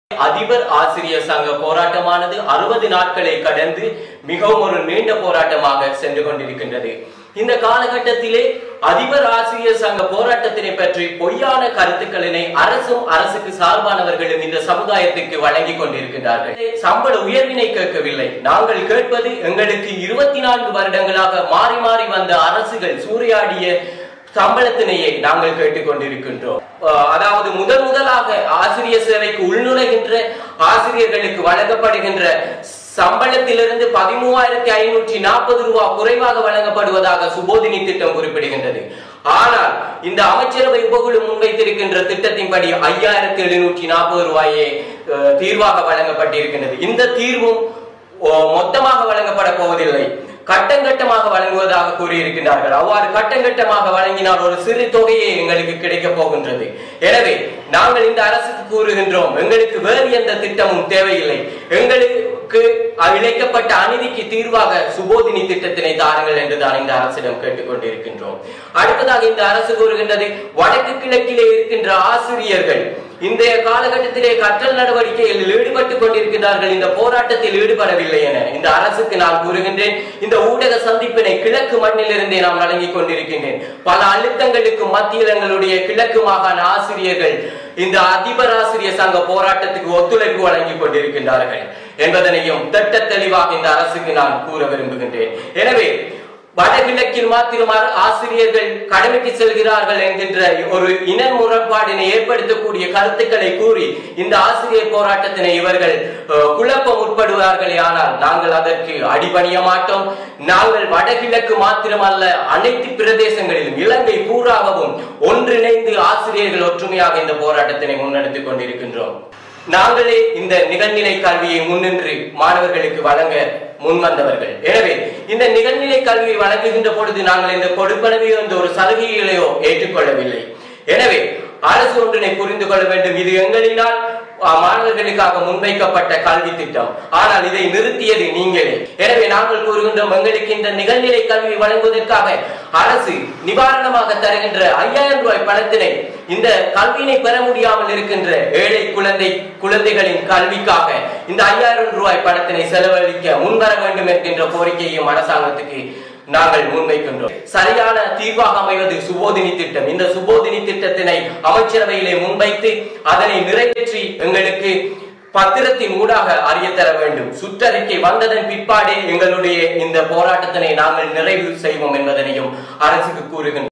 அதிபர் ஆசிரியர் சங்க போராட்டமானது 60 நாட்களை கடந்து மிகவும் ஒரு நீண்ட போராட்டமாக சென்று கொண்டிருக்கின்றது. இந்த காலகட்டத்திலே அதிபர் ஆசிரியர் சங்க போராட்டத்தினை பற்றி பொய்யான கருத்துக்களினை அரசும் அரசுக்கு சார்பானவர்களும் இந்த சமுதாயத்துக்கு வழங்கி கொண்டிருக்கின்றார்கள். சம்பள உயர்வினை கேட்கவில்லை. நாங்கள் கேட்பது எங்களுக்கு 24 வருடங்களாக மாறி மாறி வந்த அரசுகள் சூறையாடிய சம்பளத்தினையே நாங்கள் கேட்டுக் கொண்டிருக்கின்றோம். அதாவது முதலாக ஆசிரியர் சேவைக்கு உள்நுழைகின்ற ஆசிரியர்களுக்கு வழங்கப்படுகின்ற சம்பளத்திலிருந்து 13,540 ரூபாய் குறைவாக வழங்கப்படுவதாக சுபோதினி திட்டம் குறிப்பிடுகின்றது. ஆனால் இந்த அமைச்சரவை உபகுழு முன்வைத்திருக்கின்ற திட்டத்தின்படி 5,740 ரூபாயே தீர்வாக வழங்கப்பட்டிருக்கின்றது. இந்த தீர்வும் மொத்தமாக வழங்கப்பட போவதில்லை, கட்டங்கட்டமாக வழங்குவதாக கூறியிருக்கிறார்கள். அவ்வாறு கட்டங்கட்டமாக வழங்கினால் ஒரு சிறு தொகையே எங்களுக்கு கிடைக்க போகின்றது. எனவே நாங்கள் இந்த அரசுக்கு கூறுகின்றோம், எங்களுக்கு வேறு எந்த திட்டமும் தேவையில்லை. எங்களுக்கு இழைக்கப்பட்ட அநீதிக்கு தீர்வாக சுபோதினி திட்டத்தினை தாருங்கள் என்றுதான் இந்த அரசிடம் கேட்டுக்கொண்டிருக்கின்றோம். அடுத்ததாக இந்த அரசு கூறுகின்றது, வடக்கு கிழக்கிலே இருக்கின்ற ஆசிரியர்கள் இந்த காலகட்டத்திலே கற்றல் நடவடிக்கைகளில் ஈடுபட்டுக் கொண்டிருக்கிறார்கள், இந்த போராட்டத்தில் ஈடுபடவில்லை என இந்த அரசுக்கு நான் கூறுகின்றேன். இந்த ஊடக சந்திப்பினை கிழக்கு மண்ணிலிருந்தே நாம் வழங்கிக் கொண்டிருக்கின்றேன். பல அழுத்தங்களுக்கு மத்தியில் எங்களுடைய கிழக்கு மாகாண ஆசிரியர்கள் இந்த அதிபர் ஆசிரியர் சங்க போராட்டத்துக்கு ஒத்துழைப்பு வழங்கிக் கொண்டிருக்கின்றார்கள் என்பதனையும் திட்ட தெளிவாக இந்த அரசுக்கு நான் கூற விரும்புகின்றேன். எனவே வடகிழக்கில் மாத்திரம் ஆசிரியர்கள் கடமைக்கு செல்கிறார்கள் என்கின்ற ஒரு இன முரண்பாடினை ஏற்படுத்தக்கூடிய கருத்துக்களை கூறி இந்த ஆசிரியர் போராட்டத்தினை இவர்கள் குழப்ப முற்படுவார்களே, ஆனால் நாங்கள் அதற்கு அடிபணிய மாட்டோம். நாங்கள் வடகிழக்கு மாத்திரமல்ல, அனைத்து பிரதேசங்களிலும் இலங்கை பூராகவும் ஒன்றிணைந்து ஆசிரியர்கள் ஒற்றுமையாக இந்த போராட்டத்தினை முன்னெடுத்துக் கொண்டிருக்கின்றோம். நாங்களே இந்த நிகழ்நிலை கல்வியை முன்னின்று மாணவர்களுக்கு வழங்க முன்வந்தவர்கள். எனவே இந்த நிகழ்நிலை கல்வியை வழங்குகின்ற பொழுது நாங்கள் இந்த கொடுப்பனவையோ இந்த ஒரு சலுகைகளையோ ஏற்றுக்கொள்ளவில்லை. எனவே அரசு ஒன்றினை புரிந்து கொள்ள வேண்டும், இது எங்களினால் மாணவர்களுக்காக முன்வைக்கப்பட்ட கல்வி திட்டம், ஆனால் இதை நிறுத்தியது நீங்களே. எனவே நாங்கள் கூறுகின்றோம், எங்களுக்கு இந்த நிகழ்நிலை கல்வி வழங்குவதற்காக அரசு நிவாரணமாக தருகின்ற 5,000 ரூபாய் பணத்தினை இந்த கல்வியினை பெற முடியாமல் இருக்கின்ற ஏழை குழந்தைகளின் கல்விக்காக இந்த 5,000 ரூபாய் பணத்தினை செலவழிக்க முன்வர வேண்டும் என்கின்ற கோரிக்கையும் அரசாங்கத்துக்கு நாங்கள் முன்வைக்கின்றோம். சரியான தீர்வாக அமைவது சுபோதினி திட்டம். இந்த சுபோதினி திட்டத்தினை அமைச்சரவையிலே முன்வைத்து அதனை நிறைவேற்றி எங்களுக்கு பத்திரத்தின் ஊடாக அறிய தர வேண்டும். சுற்றறிக்கை வந்ததன் பிற்பாடே எங்களுடைய இந்த போராட்டத்தினை நாங்கள் நிறைவு செய்வோம் என்பதனையும் அரசுக்கு கூறுகின்றோம்.